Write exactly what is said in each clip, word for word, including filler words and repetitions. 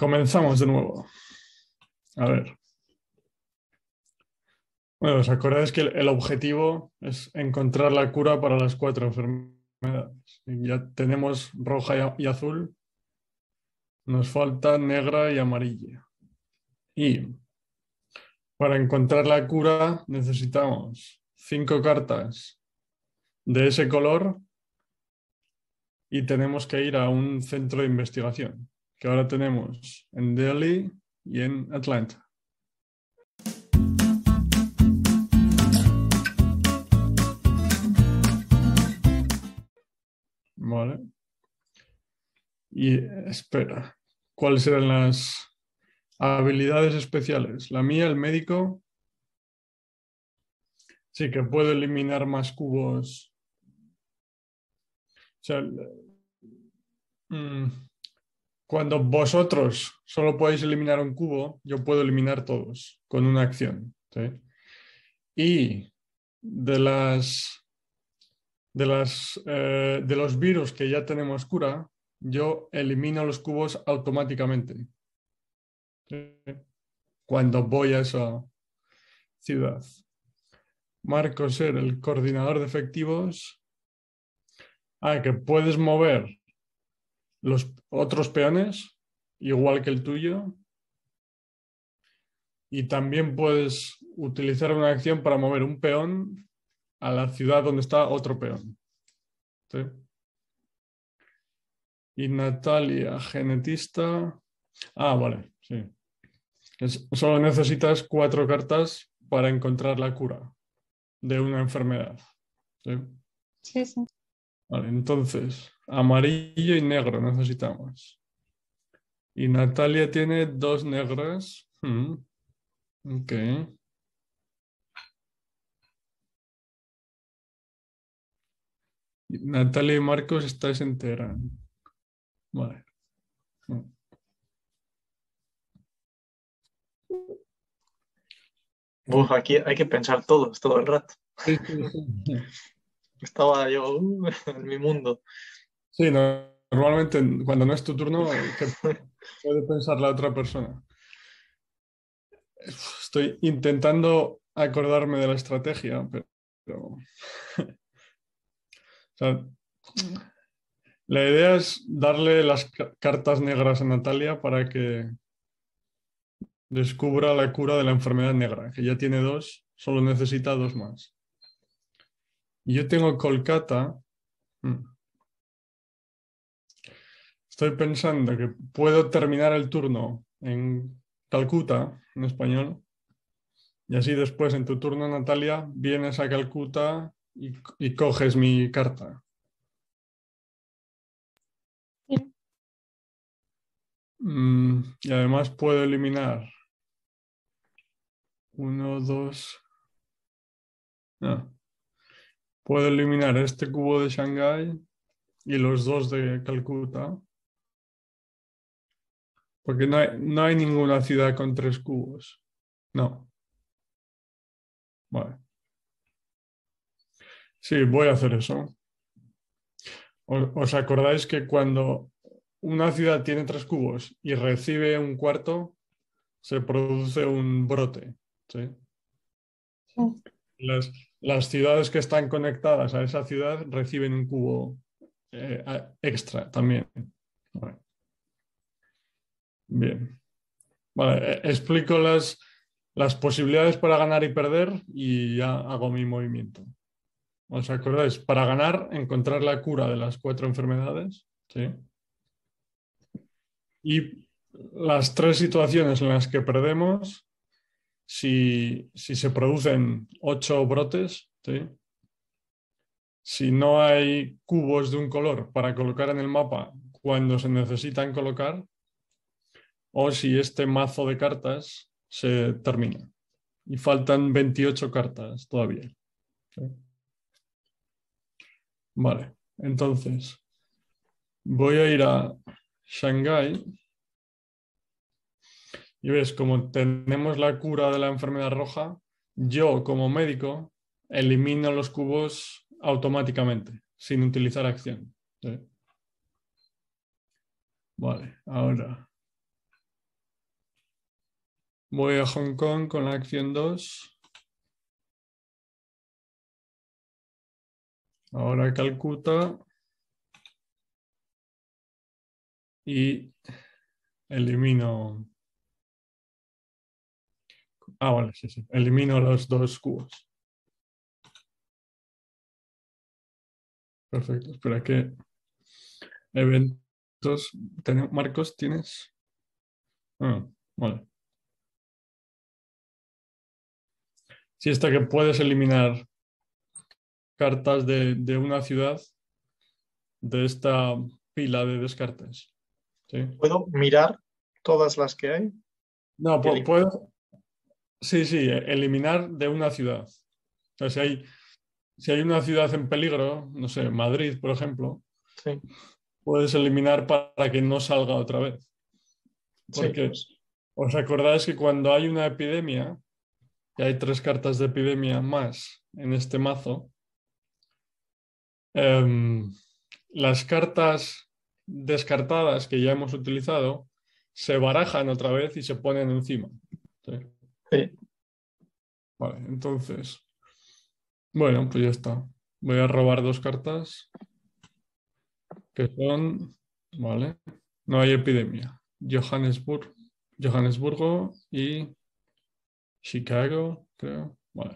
Comenzamos de nuevo. A ver. Bueno, ¿os acordáis que el, el objetivo es encontrar la cura para las cuatro enfermedades? Y ya tenemos roja y, a- y azul. Nos falta negra y amarilla. Y para encontrar la cura necesitamos cinco cartas de ese color y tenemos que ir a un centro de investigación que ahora tenemos en Delhi y en Atlanta. Vale. Y espera, ¿cuáles eran las habilidades especiales? La mía, el médico, sí que puedo eliminar más cubos. O sea, mm, cuando vosotros solo podéis eliminar un cubo, yo puedo eliminar todos con una acción. ¿Sí? Y de las de las eh, de los virus que ya tenemos cura, yo elimino los cubos automáticamente. ¿Sí? Cuando voy a esa ciudad. Marco ser el coordinador de efectivos. Ah, que puedes mover los otros peones, igual que el tuyo. Y también puedes utilizar una acción para mover un peón a la ciudad donde está otro peón. ¿Sí? Y Natalia, genetista. Ah, vale, sí. Es, solo necesitas cuatro cartas para encontrar la cura de una enfermedad. ¿Sí? Sí, sí. Vale, entonces, amarillo y negro necesitamos. Y Natalia tiene dos negras. Hmm, ok. Natalia y Marcos estáis en Teherán. Vale. Uf, aquí hay que pensar todos, todo el rato. Sí, sí, sí. Estaba yo uh, en mi mundo. Sí, no- normalmente cuando no es tu turno, ¿qué puede pensar la otra persona? Estoy intentando acordarme de la estrategia, pero, pero- o sea, la idea es darle las ca- cartas negras a Natalia para que descubra la cura de la enfermedad negra, que ya tiene dos, solo necesita dos más. Y yo tengo Kolkata. Mm. Estoy pensando que puedo terminar el turno en Calcuta, en español, y así después en tu turno, Natalia, vienes a Calcuta y, y coges mi carta. Sí. Mm, y además puedo eliminar uno, dos. No. Puedo eliminar este cubo de Shanghái y los dos de Calcuta, porque no hay, no hay ninguna ciudad con tres cubos. No. Vale. Sí, voy a hacer eso. ¿Os acordáis que cuando una ciudad tiene tres cubos y recibe un cuarto, se produce un brote? ¿Sí? Sí. Las, las ciudades que están conectadas a esa ciudad reciben un cubo eh, extra también. Vale. Bien. Vale, eh, explico las, las posibilidades para ganar y perder y ya hago mi movimiento. ¿Os acordáis? Para ganar, encontrar la cura de las cuatro enfermedades. ¿Sí? Y las tres situaciones en las que perdemos, si, si se producen ocho brotes, ¿sí? Si no hay cubos de un color para colocar en el mapa cuando se necesitan colocar, o si este mazo de cartas se termina. Y faltan veintiocho cartas todavía. ¿Sí? Vale, entonces voy a ir a Shanghái. Y ves, como tenemos la cura de la enfermedad roja, yo como médico elimino los cubos automáticamente, sin utilizar acción. ¿Sí? Vale, ahora Voy a Hong Kong con la acción dos. Ahora Calcuta. Y elimino. Ah, vale, sí, sí. Elimino los dos cubos. Perfecto. Espera que eventos. ¿Ten- Marcos, ¿tienes? Ah, vale. Sí, está que puedes eliminar cartas de, de una ciudad de esta pila de descartes. ¿Sí? ¿Puedo mirar todas las que hay? No, Y pu- elim- puedes. Sí, sí, e- eliminar de una ciudad. O sea, si hay, si hay una ciudad en peligro, no sé, Madrid, por ejemplo, Sí, puedes eliminar para que no salga otra vez. sí, Porque pues os acordáis que cuando hay una epidemia, y hay tres cartas de epidemia más en este mazo, em, las cartas descartadas que ya hemos utilizado se barajan otra vez y se ponen encima. ¿Sí? sí. Vale, entonces, bueno, pues ya está. Voy a robar dos cartas que son, vale, no hay epidemia. Johannesburg, Johannesburgo y Chicago, creo. Vale.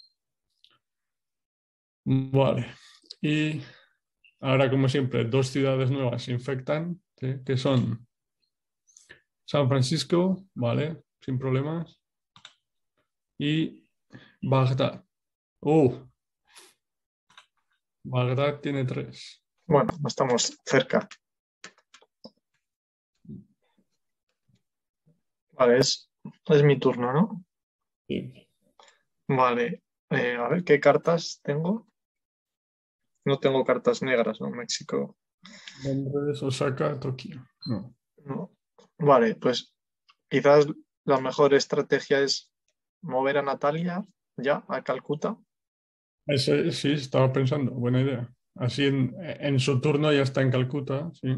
Vale. Y ahora, como siempre, dos ciudades nuevas se infectan, ¿sí? Que son San Francisco, vale, sin problemas, y Bagdad. Uh, Bagdad tiene tres. Bueno, estamos cerca. Vale, es, es mi turno, ¿no? Sí. Vale, eh, a ver qué cartas tengo. No tengo cartas negras, ¿no? México. Londres, Osaka, Tokio. No. No. Vale, pues quizás la mejor estrategia es mover a Natalia ya a Calcuta. Ese, sí, estaba pensando, buena idea. Así en, en su turno ya está en Calcuta, sí.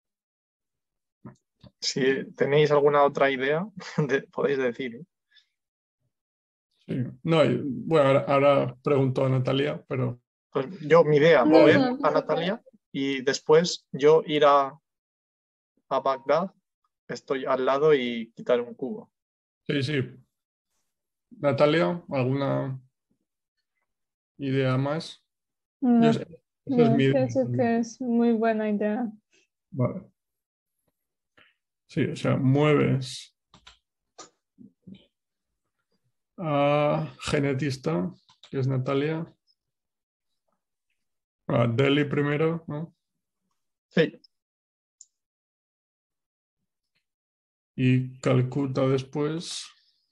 Si tenéis alguna otra idea, de- podéis decir, ¿eh? Sí. No, y- bueno, ahora, ahora pregunto a Natalia, pero Pues yo, mi idea, No, mover no, a Natalia y después yo ir a, a Bagdad, estoy al lado y quitar un cubo. sí, sí. Natalia, ¿alguna idea más? Yo no, sé- esa es mi no, idea pienso también. que es muy buena idea. Vale. Sí, o sea, mueves a genetista, que es Natalia, a Delhi primero, ¿no? Sí, Y Calcuta después,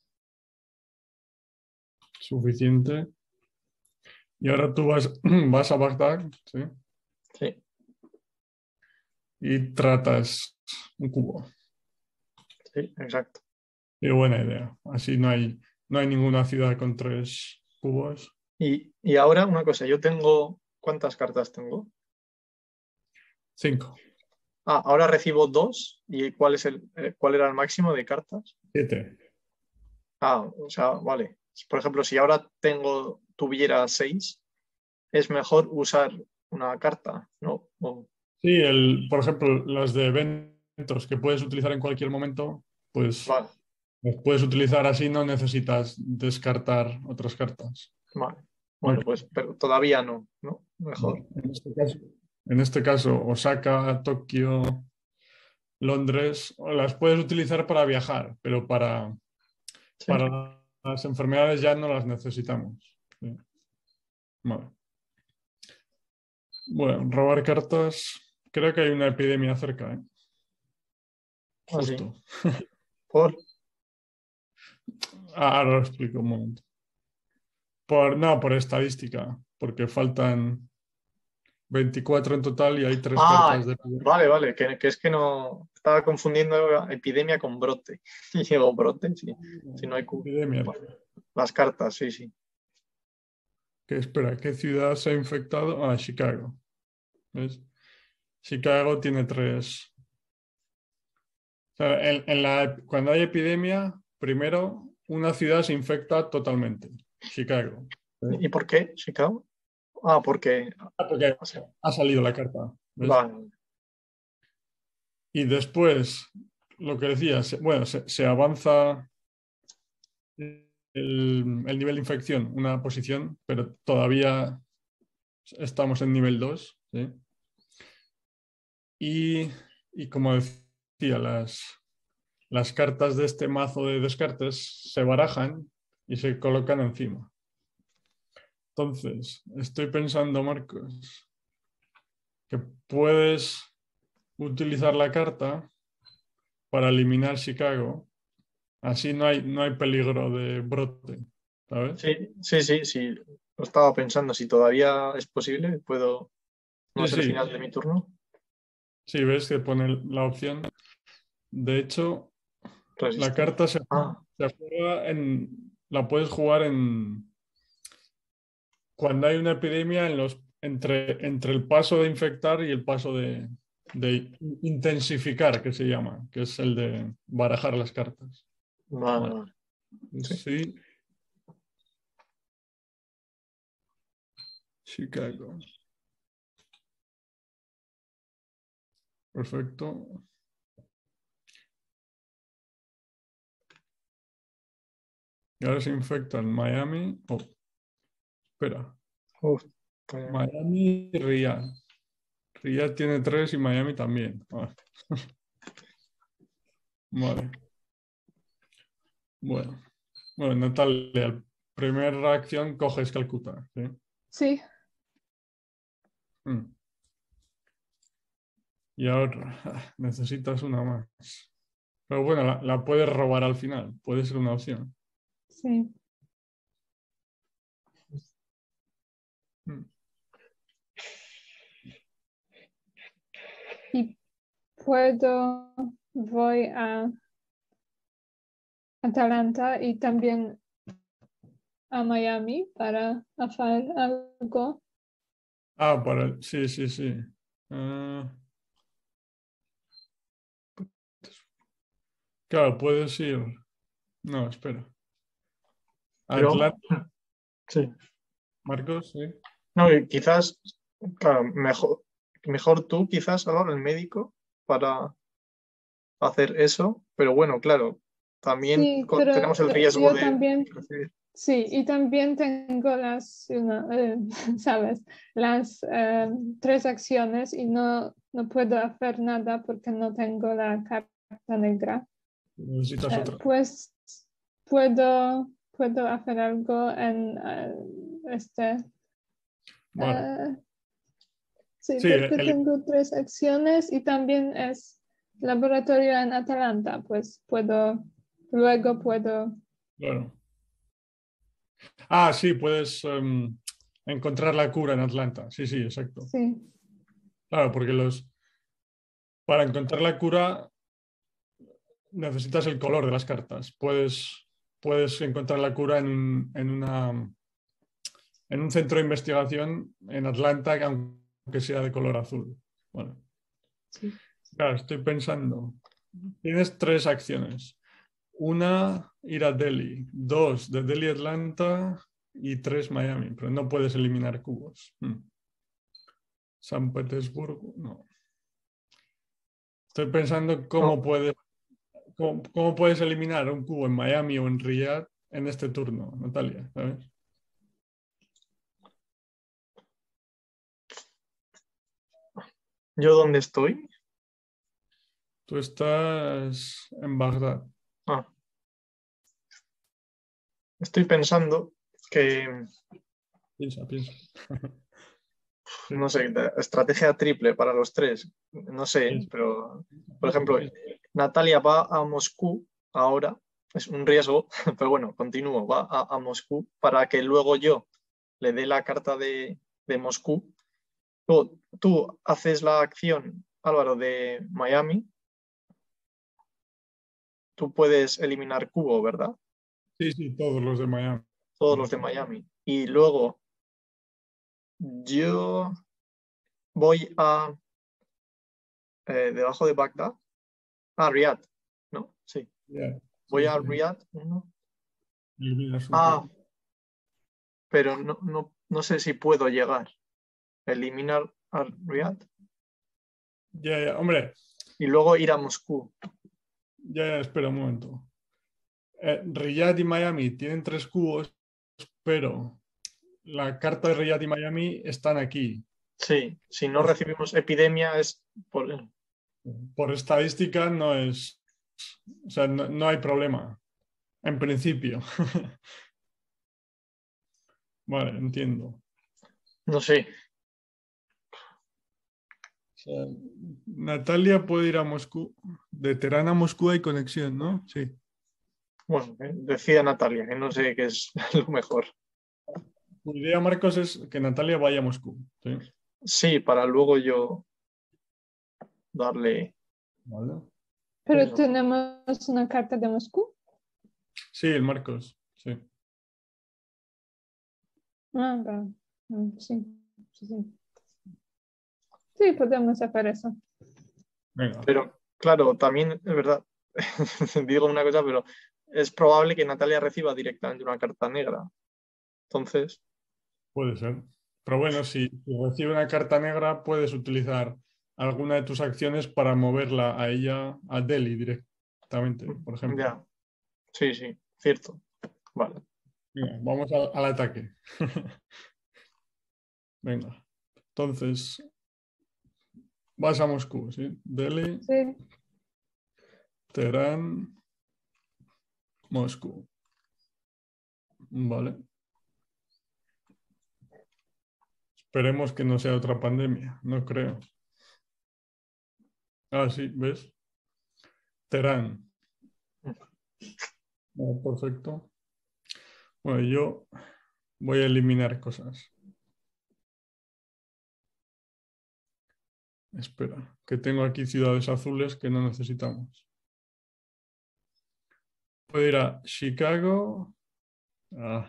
suficiente. Y ahora tú vas, vas a Bagdad, ¿sí? sí, Y tratas un cubo. sí, exacto. Y buena idea. Así no hay, no hay ninguna ciudad con tres cubos. Y, y ahora una cosa, yo tengo, ¿cuántas cartas tengo? Cinco, Ah, ahora recibo dos. ¿Y cuál es el, eh, cuál era el máximo de cartas? siete. Ah, o sea, vale. Por ejemplo, si ahora tengo, tuviera seis, es mejor usar una carta, ¿no? O- Sí, el, por ejemplo, las de eventos que puedes utilizar en cualquier momento, pues vale, las puedes utilizar así, no necesitas descartar otras cartas. vale. Bueno, Ok, pues, pero todavía no, ¿no? Mejor. vale. En este caso, en este caso, Osaka, Tokio, Londres, las puedes utilizar para viajar, pero para, Sí, para las enfermedades ya no las necesitamos. Sí. Vale. Bueno, robar cartas. Creo que hay una epidemia cerca, ¿eh? así. Justo. Por, Ah, ahora lo explico un momento. Por, no, por estadística, porque faltan veinticuatro en total y hay tres ah, cartas de epidemia. vale, vale, que, que es que no estaba confundiendo epidemia con brote. Y digo, brote, sí, si no hay cu- Epidemia. bueno, las cartas, sí, sí. Que espera, ¿qué ciudad se ha infectado? Ah, Chicago. ¿Ves? Chicago tiene tres. O sea, en, en la, cuando hay epidemia, primero, una ciudad se infecta totalmente, Chicago. ¿Sí? ¿Y por qué, Chicago? Ah, porque... Ah, porque o sea, ha salido la carta. ¿Ves? vale. Y después, lo que decía, se- bueno, se, se avanza el, el nivel de infección, una posición, pero todavía estamos en nivel dos. ¿Sí? Y, y como decía, las, las cartas de este mazo de descartes se barajan y se colocan encima. Entonces, estoy pensando, Marcos, que puedes utilizar la carta para eliminar Chicago. Así no hay, no hay peligro de brote, ¿sabes? Sí, sí, sí, sí. Lo estaba pensando. Si todavía es posible, puedo... No Sí, es el sí, final de mi turno. sí, ves que pone la opción. De hecho, la Resistir. carta se, Ah, se juega en, la puedes jugar en cuando hay una epidemia en los, entre, entre el paso de infectar y el paso de, de intensificar, que se llama, que es el de barajar las cartas. vale, Vale. vale. Sí. Sí, Chicago. Perfecto. Y ahora se infecta en Miami. Oh, espera. Uf, pues, Miami y Riyadh. Riyadh tiene tres y Miami también. Ah, vale. Bueno. Bueno, Natalia, primera reacción coges Calcuta. ¿Sí? Sí, Mm. Y ahora ah, necesitas una más. Pero bueno, la, la puedes robar al final. Puede ser una opción. sí. Mm. Y puedo, voy a Atalanta y también a Miami para hacer algo. Ah, para el- sí, sí, sí. Ah, claro, puedes ir. No, espera. pero, Atlanta, sí. Marcos, sí. No, y quizás, claro, mejor, mejor tú, quizás, ahora el médico, para hacer eso. Pero bueno, claro, también Sí, co- pero tenemos el riesgo yo de también, recibir. sí, y también tengo las, una, eh, ¿sabes? Las eh, tres acciones y no, no puedo hacer nada porque no tengo la carta negra. Necesitas Eh, otra. pues puedo, puedo hacer algo en eh, este. Vale. eh, sí, Sí, porque el- tengo tres acciones y también es laboratorio en Atalanta, pues puedo, luego puedo, claro. Ah, sí, puedes em, encontrar la cura en Atlanta. Sí, sí, exacto. sí, Claro, porque los para encontrar la cura necesitas el color de las cartas. Puedes, puedes encontrar la cura en un, en una, en un centro de investigación en Atlanta, aunque sea de color azul. Bueno, sí. claro, estoy pensando. Tienes tres acciones. Una, ir a Delhi. Dos, de Delhi a Atlanta. Y tres, Miami. Pero no puedes eliminar cubos. Hmm. San Petersburgo, no. Estoy pensando No, cómo puedes, cómo, cómo puedes eliminar un cubo en Miami o en Riyadh en este turno, Natalia, ¿sabes? ¿yo dónde estoy? Tú estás en Bagdad. Ah, estoy pensando que, Piensa, piensa. Sí, no sé, de- estrategia triple para los tres. No sé, piensa, pero, por piensa, ejemplo, piensa. Natalia va a Moscú ahora. Es un riesgo, pero bueno, continúo. Va a, a Moscú para que luego yo le dé la carta de, de Moscú. Luego, tú haces la acción, Álvaro, de Miami. Tú puedes eliminar Cubo, ¿verdad? Sí, sí, todos los de Miami. Todos los de Miami. Y luego yo voy a eh, debajo de Bagdad. Ah, Riyadh, ¿no? Sí. Yeah. voy Sí, a sí. Riyadh, uno. Eliminas un Ah, cubo. pero no, no, no sé si puedo llegar. Eliminar a Riyadh Ya, ya, hombre, y luego ir a Moscú. ya, ya, espera un momento. Eh, Riyadh y Miami tienen tres cubos, pero la carta de Riyadh y Miami están aquí. Sí, si no Pues, recibimos epidemia es por... por estadística no es, o sea, no, no hay problema, en principio. Vale, entiendo. No sé. O sea, Natalia puede ir a Moscú. De Teherán a Moscú hay conexión, ¿no? Sí. Bueno, eh, decía Natalia, que no sé qué es lo mejor. Mi idea, Marcos, es que Natalia vaya a Moscú. Sí. Sí, para luego yo darle Vale. Pero eso. tenemos una carta de Moscú. Sí, el Marcos. Sí. Ah, vale. Mm, sí, sí, sí. Sí, podemos hacer eso. Venga. Pero claro, también es verdad, digo una cosa, pero es probable que Natalia reciba directamente una carta negra. Entonces, Puede ser. Pero bueno, si si recibe una carta negra, puedes utilizar alguna de tus acciones para moverla a ella, a Delhi directamente, por ejemplo. ya, sí, sí, cierto. Vale. Venga, vamos al, al ataque. Venga. Entonces, vas a Moscú, ¿sí? Delhi, Sí, Teherán, Moscú. Vale. Esperemos que no sea otra pandemia, no creo. Ah, sí, ¿ves? Teherán. Ah, perfecto. Bueno, yo voy a eliminar cosas. Espera, que tengo aquí ciudades azules que no necesitamos. Puedo ir a Chicago. Ah,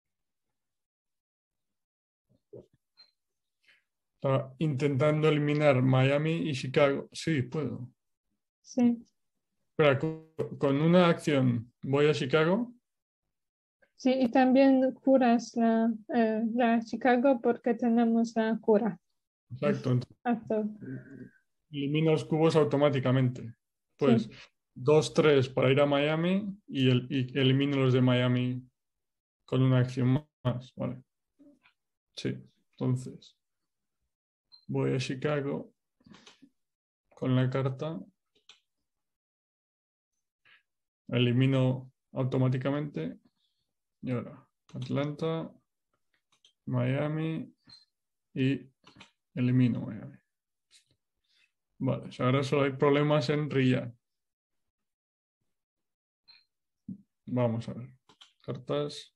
estaba intentando eliminar Miami y Chicago. Sí, puedo. sí. Espera, con, con una acción voy a Chicago. Sí, y también curas la, eh, la Chicago porque tenemos la cura. Exacto. Entonces, Acto. elimino los cubos automáticamente. Pues Sí, dos, tres para ir a Miami y, el, y elimino los de Miami con una acción más. Vale. Sí, entonces voy a Chicago con la carta. Elimino automáticamente. Y ahora Atlanta, Miami y elimino Miami. Vale, ahora solo hay problemas en Riyadh. Vamos a ver. Cartas.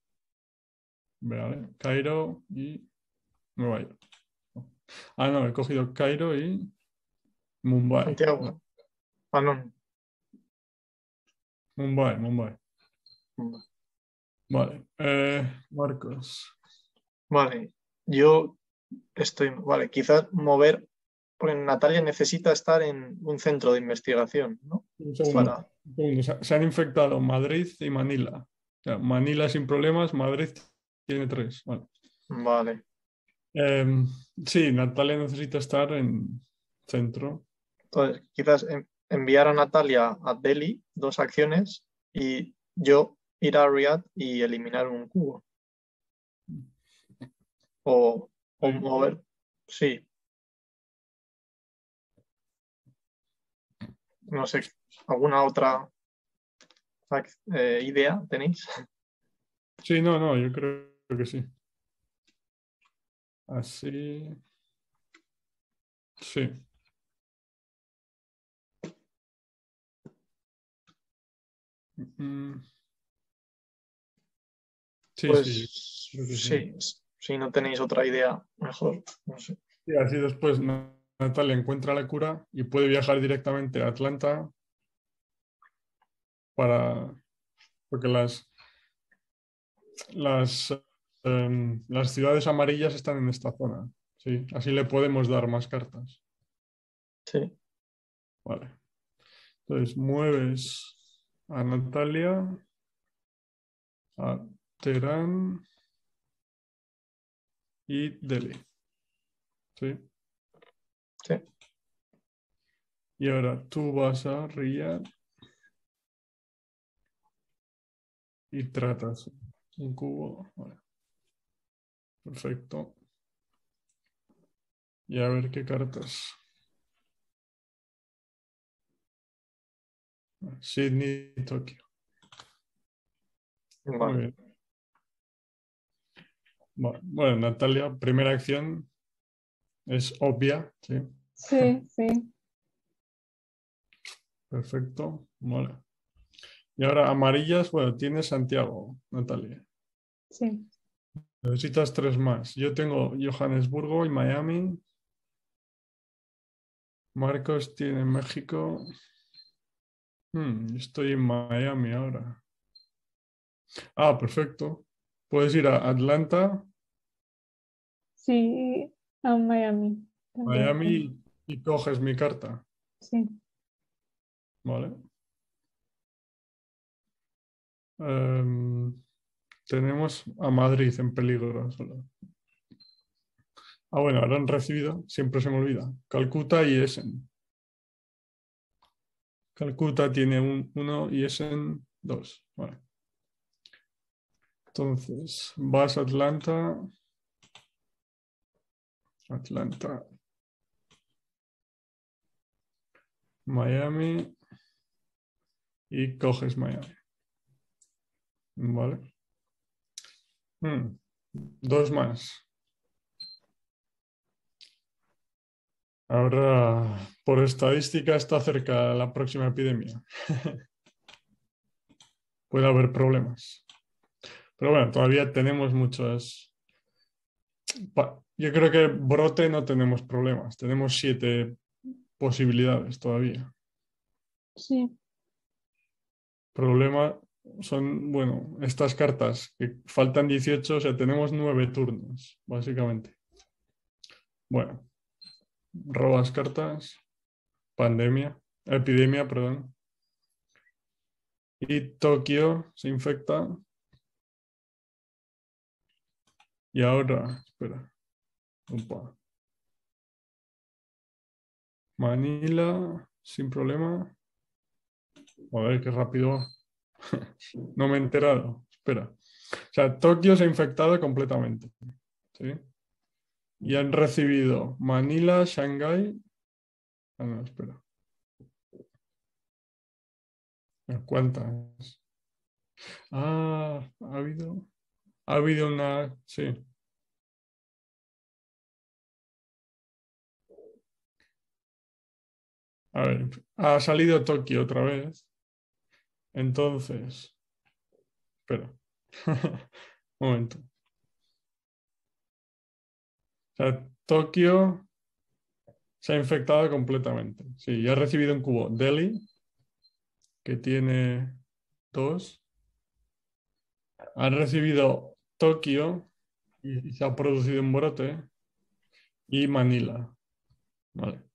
Vale, Cairo y Nueva York. Ah, no, he cogido Cairo y Mumbai. Santiago. Ah, no. Mumbai, Mumbai. Vale, eh, Marcos. Vale, yo estoy, vale, quizás mover, porque Natalia necesita estar en un centro de investigación, ¿no? Un segundo. Para, Un segundo. Se, se han infectado Madrid y Manila. O sea, Manila sin problemas, Madrid tiene tres. Vale. vale. Em, sí, Natalia necesita estar en centro. Entonces, quizás en- enviar a Natalia a Delhi, dos acciones, y yo ir a Riyadh y eliminar un cubo. O, o Sí. mover, sí, no sé, ¿alguna otra ac- eh, idea tenéis? Sí, no, no, yo creo que sí. Así. Sí. Mm, sí, sí, Pues creo que sí. sí, si no tenéis otra idea, mejor, no sé. Sí, así después Na- Natalia encuentra la cura y puede viajar directamente a Atlanta para. Porque las, las, em, las ciudades amarillas están en esta zona. Sí, así le podemos dar más cartas. Sí. Vale. Entonces mueves. a Natalia, a Teherán y Delhi. ¿Sí? Sí. Y ahora tú vas a Riyadh y tratas un cubo. Vale. Perfecto. Y a ver qué cartas. Sydney y Tokio. Muy Vale. bien. Bueno, bueno, Natalia, primera acción es obvia, ¿sí? Sí, sí. Perfecto. Vale. Y ahora amarillas, bueno, tienes Santiago, Natalia. Sí. Necesitas tres más. Yo tengo Johannesburgo y Miami. Marcos tiene México. Hmm, estoy en Miami ahora. Ah, perfecto. Puedes ir a Atlanta, Sí, a Miami también. Miami y coges mi carta. Sí. Vale. Em, tenemos a Madrid en peligro solo. Ah, bueno, ahora han recibido, siempre se me olvida, Calcuta y Essen. Calcuta tiene un uno y Essen dos. Vale. Entonces, vas a Atlanta. Atlanta. Miami. Y coges Miami. Vale. Hmm, Dos más. Ahora, por estadística, está cerca la próxima epidemia. Puede haber problemas. Pero bueno, todavía tenemos muchas. Pa- Yo creo que brote no tenemos problemas. Tenemos siete posibilidades todavía. Sí. Problema son, bueno, estas cartas que faltan dieciocho, o sea, tenemos nueve turnos, básicamente. Bueno, robas cartas, pandemia, epidemia, perdón. Y Tokio se infecta. Y ahora, espera, opa. Manila, sin problema. A ver qué rápido. No me he enterado. Espera. O sea, Tokio se ha infectado completamente. ¿Sí? Y han recibido Manila, Shanghái. Ah, no, espera. ¿Cuántas? Ah, ha habido. Ha habido una. Sí. A ver, ha salido Tokio otra vez. Entonces. Espera. Un momento. O sea, Tokio se ha infectado completamente. Sí, ya ha recibido un cubo. Delhi, que tiene dos. Han recibido Tokio y se ha producido un brote. Y Manila. Vale.